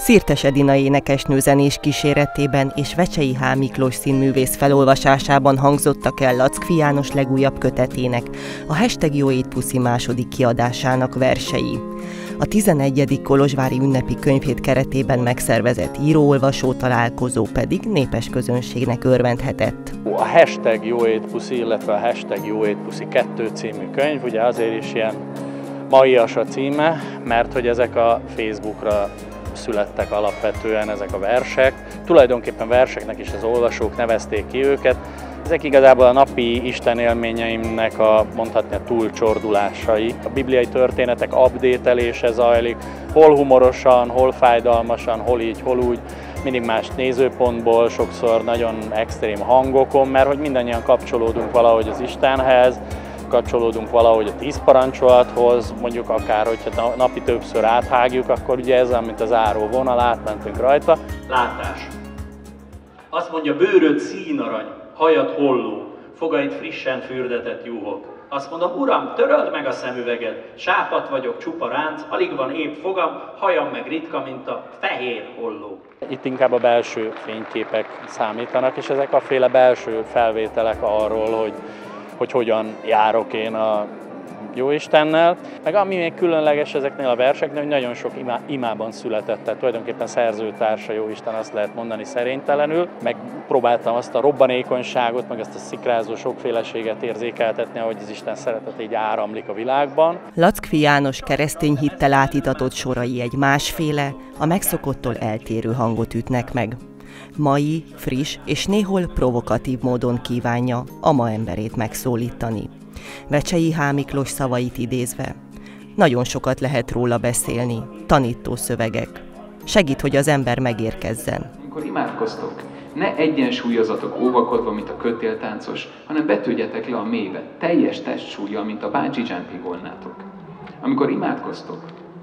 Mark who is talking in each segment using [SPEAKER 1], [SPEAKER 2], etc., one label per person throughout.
[SPEAKER 1] Szirtes Edina énekesnő zenés kíséretében és Vecsei H. Miklós színművész felolvasásában hangzottak el Lackfi János legújabb kötetének, a Jó Ét Puszi második kiadásának versei. A 11. kolozsvári ünnepi könyvhét keretében megszervezett író-olvasó találkozó pedig népes közönségnek örvendhetett.
[SPEAKER 2] A Jó Ét Puszi, illetve a Jó Ét Puszi 2 című könyv, ugye azért is ilyen maias a címe, mert hogy ezek a Facebookra születtek alapvetően ezek a versek. Tulajdonképpen verseknek is az olvasók nevezték ki őket. Ezek igazából a napi istenélményeimnek mondhatni a túlcsordulásai. A bibliai történetek update-elése zajlik, hol humorosan, hol fájdalmasan, hol így, hol úgy, mindig más nézőpontból, sokszor nagyon extrém hangokon, mert hogy mindannyian kapcsolódunk valahogy az Istenhez, kapcsolódunk valahogy a 10 parancsolathoz, mondjuk akár, hogyha napi többször áthágjuk, akkor ugye ez mint az áró vonal, átmentünk rajta. Látás. Azt mondja, bőröd színarany, hajad holló, fogaid frissen fürdetett juhok. Azt mondom, Uram, töröld meg a szemüveged, sápadt vagyok, csupa ránc, alig van épp fogam, hajam meg ritka, mint a fehér holló. Itt inkább a belső fényképek számítanak, és ezek a féle belső felvételek arról, hogy hogyan járok én a Jóistennel. Meg ami még különleges ezeknél a verseknél, hogy nagyon sok imában született, tehát tulajdonképpen szerzőtársa Jóisten, azt lehet mondani szerénytelenül. Meg próbáltam azt a robbanékonyságot, meg azt a szikrázó sokféleséget érzékeltetni, ahogy az Isten szeretet így áramlik a világban.
[SPEAKER 1] Lackfi János keresztény hittel átitatott sorai egy másféle, a megszokottól eltérő hangot ütnek meg. Mai, friss és néhol provokatív módon kívánja a ma emberét megszólítani. Vecsei H. Miklós szavait idézve: nagyon sokat lehet róla beszélni, tanító szövegek. Segít, hogy az ember megérkezzen.
[SPEAKER 3] Amikor imádkoztok, ne egyensúlyozatok óvakodva, mint a kötéltáncos, hanem betődjetek le a mélybe, teljes testsúllyal, mint a bungee jumpingolnátok. Amikor imádkoztok,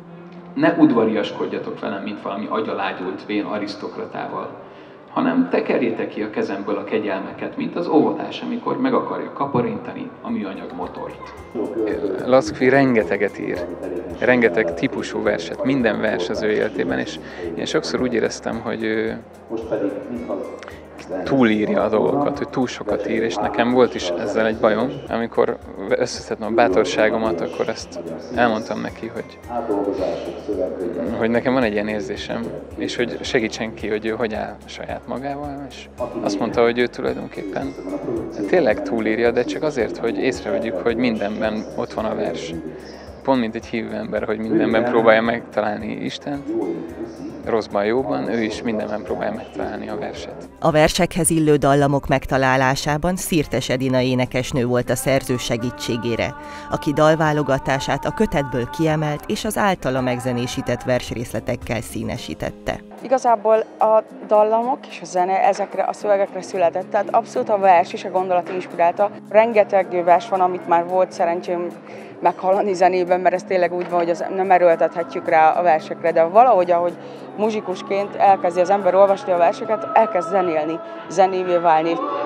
[SPEAKER 3] ne udvariaskodjatok velem, mint valami agyalágyult vén arisztokratával, hanem tekerjétek ki a kezemből a kegyelmeket, mint az óvodás, amikor meg akarja kaparintani a műanyag motort.
[SPEAKER 4] Lackfi rengeteget ír, rengeteg típusú verset, minden vers az ő életében, és én sokszor úgy éreztem, hogy ő túlírja a dolgokat, hogy túl sokat ír, és nekem volt is ezzel egy bajom. Amikor összeszedtem a bátorságomat, akkor ezt elmondtam neki, hogy nekem van egy ilyen érzésem, és hogy segítsen ki, hogy ő hogy áll saját magával, és azt mondta, hogy ő tulajdonképpen tényleg túlírja, de csak azért, hogy észrevegyük, hogy mindenben ott van a vers. Pont mint egy hívő ember, hogy mindenben próbálja megtalálni Istent, rosszban, jóban, ő is mindenben próbálja megtalálni a verset.
[SPEAKER 1] A versekhez illő dallamok megtalálásában Szirtes Edina énekesnő volt a szerző segítségére, aki dalválogatását a kötetből kiemelt és az általa megzenésített versrészletekkel színesítette.
[SPEAKER 5] Igazából a dallamok és a zene ezekre a szövegekre született, tehát abszolút a vers és a gondolat inspirálta. Rengeteg vers van, amit már volt szerencsém meghallani zenében, mert ez tényleg úgy van, hogy nem erőltethetjük rá a versekre, de valahogy, ahogy muzsikusként elkezdi az ember olvasni a verseket, elkezd zenélni, zenévé válni.